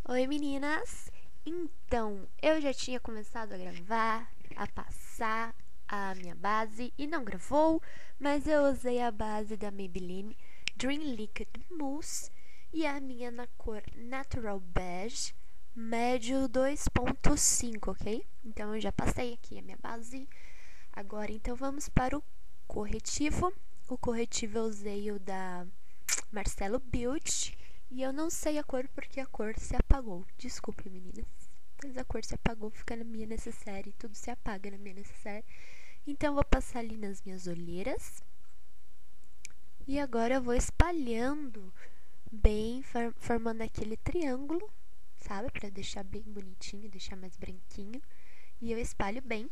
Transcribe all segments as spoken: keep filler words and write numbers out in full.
Oi meninas! Então, eu já tinha começado a gravar, a passar a minha base e não gravou, mas eu usei a base da Maybelline Dream Liquid Mousse e a minha na cor Natural Beige médio dois ponto cinco, ok? Então eu já passei aqui a minha base. Agora então vamos para o corretivo. O corretivo eu usei o da Marcelo Beauty. E eu não sei a cor porque a cor se apagou. Desculpe, meninas. Mas a cor se apagou, fica na minha necessaire. Tudo se apaga na minha necessaire. Então eu vou passar ali nas minhas olheiras. E agora eu vou espalhando bem, formando aquele triângulo, sabe? Pra deixar bem bonitinho, deixar mais branquinho. E eu espalho bem.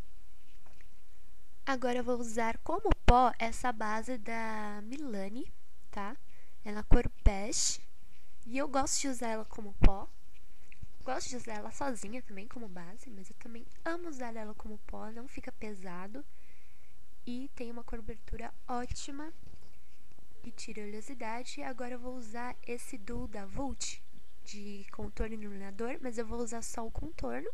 Agora eu vou usar como pó essa base da Milani, tá? É na cor beige. E eu gosto de usar ela como pó. Gosto de usar ela sozinha também como base, mas eu também amo usar ela como pó, não fica pesado. E tem uma cobertura ótima e tira oleosidade. Agora eu vou usar esse Duo da Vult de contorno e iluminador, mas eu vou usar só o contorno.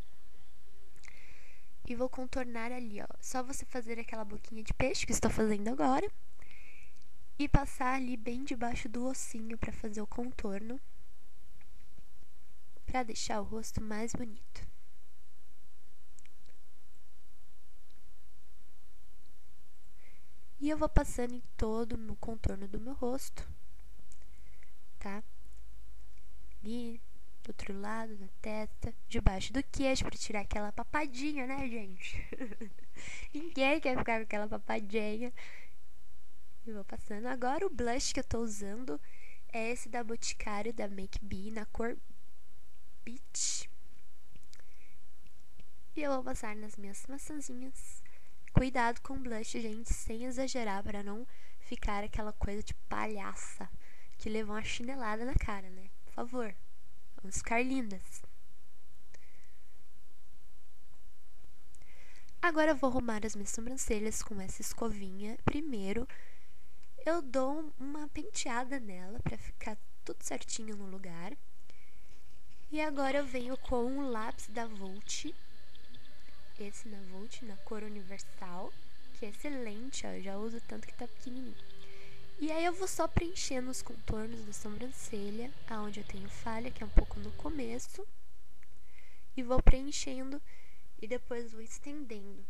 E vou contornar ali, ó. Só você fazer aquela boquinha de peixe que estou fazendo agora. E passar ali bem debaixo do ossinho para fazer o contorno. Para deixar o rosto mais bonito. E eu vou passando em todo o contorno do meu rosto, tá? Ali, do outro lado, na testa, debaixo do queixo, para tirar aquela papadinha, né, gente? Ninguém quer ficar com aquela papadinha. E vou passando. Agora o blush que eu tô usando é esse da Boticário, da Make Be, na cor Peach. E eu vou passar nas minhas maçãzinhas. Cuidado com o blush, gente, sem exagerar, para não ficar aquela coisa de palhaça que levou uma chinelada na cara, né? Por favor, vamos ficar lindas. Agora eu vou arrumar as minhas sobrancelhas com essa escovinha. Primeiro, eu dou uma penteada nela para ficar tudo certinho no lugar. E agora eu venho com o lápis da Vult. Esse na Vult, na cor universal, que é excelente, ó, eu já uso tanto que tá pequenininho. E aí eu vou só preenchendo os contornos da sobrancelha, aonde eu tenho falha, que é um pouco no começo. E vou preenchendo e depois vou estendendo.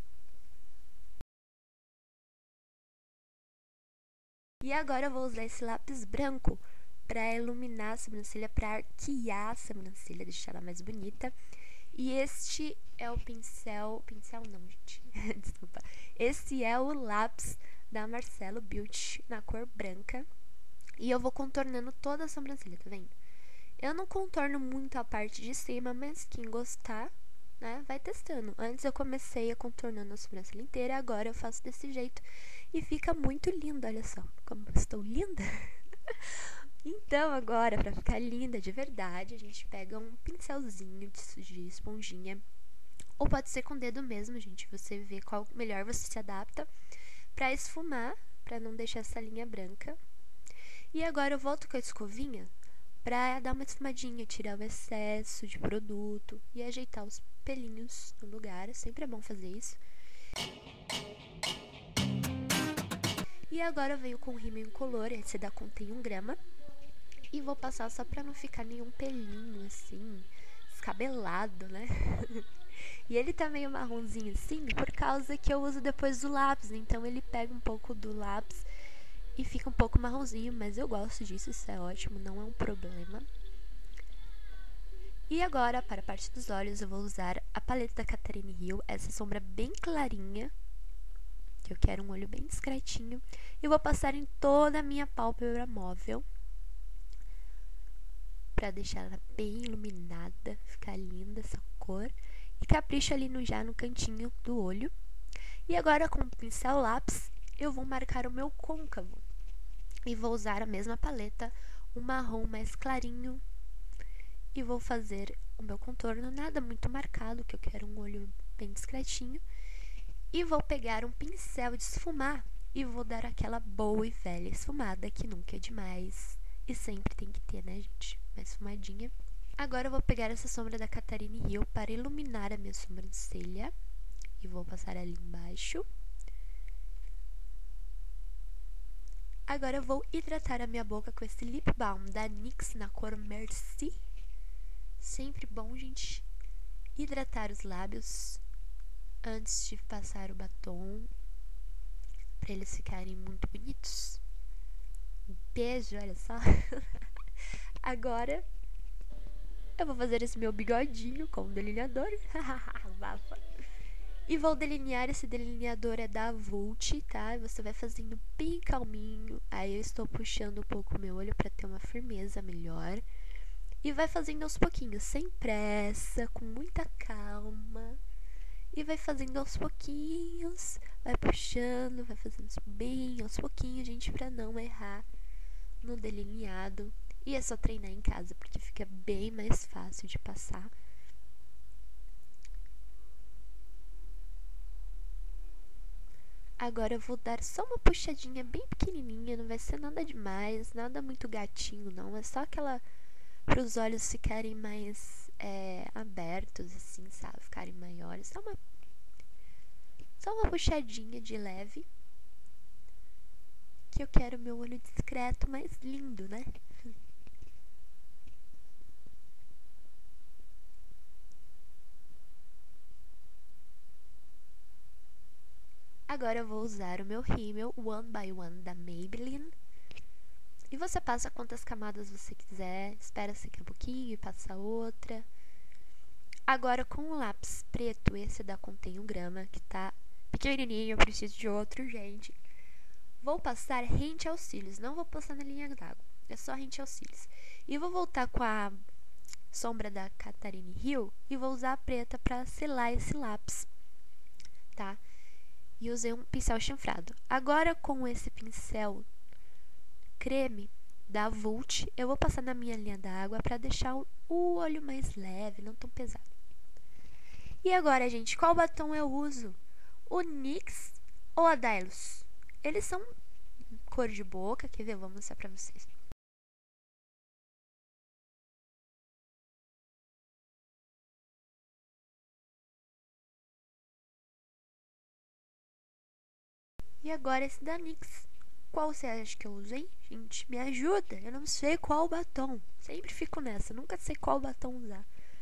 E agora eu vou usar esse lápis branco para iluminar a sobrancelha, para arquear a sobrancelha, deixar ela mais bonita. E este é o pincel... Pincel não, gente. Desculpa. Esse é o lápis da Marcelo Beauty na cor branca. E eu vou contornando toda a sobrancelha, tá vendo? Eu não contorno muito a parte de cima, mas quem gostar, né, vai testando. Antes eu comecei a contornando a sobrancelha inteira, agora eu faço desse jeito. E fica muito lindo, olha só como eu estou linda. Então agora, pra ficar linda de verdade, a gente pega um pincelzinho de, de esponjinha. Ou pode ser com o dedo mesmo, gente. Você vê qual melhor você se adapta. Pra esfumar, pra não deixar essa linha branca. E agora eu volto com a escovinha pra dar uma esfumadinha, tirar o excesso de produto e ajeitar os pelinhos no lugar. Sempre é bom fazer isso. E agora eu venho com o rímel incolor, esse da contém um grama. E vou passar só pra não ficar nenhum pelinho, assim, descabelado, né? E ele tá meio marronzinho assim, por causa que eu uso depois do lápis. Então ele pega um pouco do lápis e fica um pouco marronzinho. Mas eu gosto disso, isso é ótimo, não é um problema. E agora, para a parte dos olhos, eu vou usar a paleta da Catherine Hill. Essa sombra bem clarinha, que eu quero um olho bem discretinho. E vou passar em toda a minha pálpebra móvel, pra deixar ela bem iluminada, ficar linda essa cor. E capricho ali no, já no cantinho do olho. E agora com o pincel lápis, eu vou marcar o meu côncavo. E vou usar a mesma paleta, um marrom mais clarinho. E vou fazer o meu contorno, nada muito marcado, que eu quero um olho bem discretinho. E vou pegar um pincel de esfumar e vou dar aquela boa e velha esfumada, que nunca é demais. E sempre tem que ter, né, gente? Uma esfumadinha. Agora eu vou pegar essa sombra da Catarine Hill para iluminar a minha sobrancelha. E vou passar ali embaixo. Agora eu vou hidratar a minha boca com esse lip balm da NYX na cor Merci. Sempre bom, gente, hidratar os lábios antes de passar o batom, para eles ficarem muito bonitos. Um beijo, olha só. Agora eu vou fazer esse meu bigodinho com um delineador. Bafa. E vou delinear, esse delineador é da Vult, tá? Você vai fazendo bem calminho. Aí eu estou puxando um pouco o meu olho para ter uma firmeza melhor. E vai fazendo aos pouquinhos, sem pressa, com muita calma. E vai fazendo aos pouquinhos, vai puxando, vai fazendo bem aos pouquinhos, gente, pra não errar no delineado. E é só treinar em casa, porque fica bem mais fácil de passar. Agora eu vou dar só uma puxadinha bem pequenininha, não vai ser nada demais, nada muito gatinho não, é só aquela para os olhos ficarem mais é, abertos, assim, sabe, ficarem maiores, só uma, só uma puxadinha de leve, que eu quero meu olho discreto, mais lindo, né? Agora eu vou usar o meu rímel One by One da Maybelline. E você passa quantas camadas você quiser, espera secar um pouquinho e passa outra. Agora com o lápis preto, esse da Contém um Grama, que tá pequenininho, eu preciso de outro, gente. Vou passar rente aos cílios, não vou passar na linha d'água, é só rente aos cílios. E vou voltar com a sombra da Catarine Hill e vou usar a preta pra selar esse lápis, tá? E usei um pincel chanfrado. Agora com esse pincel creme da Vult, eu vou passar na minha linha d'água pra deixar o olho mais leve, não tão pesado. E agora, gente, qual batom eu uso? O NYX ou a Dylos? Eles são cor de boca, quer ver? Eu vou mostrar pra vocês. E agora esse da NYX. Qual você acha que eu usei? Gente, me ajuda. Eu não sei qual batom. Sempre fico nessa. Nunca sei qual batom usar.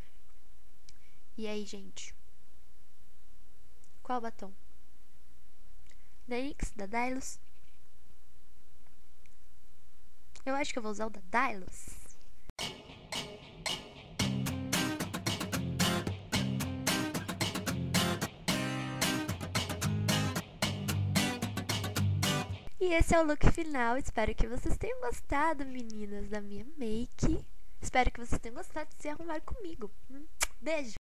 E aí, gente? Qual batom? Da NYX? Da Dylos? Eu acho que eu vou usar o da Dylos. E esse é o look final. Espero que vocês tenham gostado, meninas, da minha make. Espero que vocês tenham gostado de se arrumar comigo. Beijo!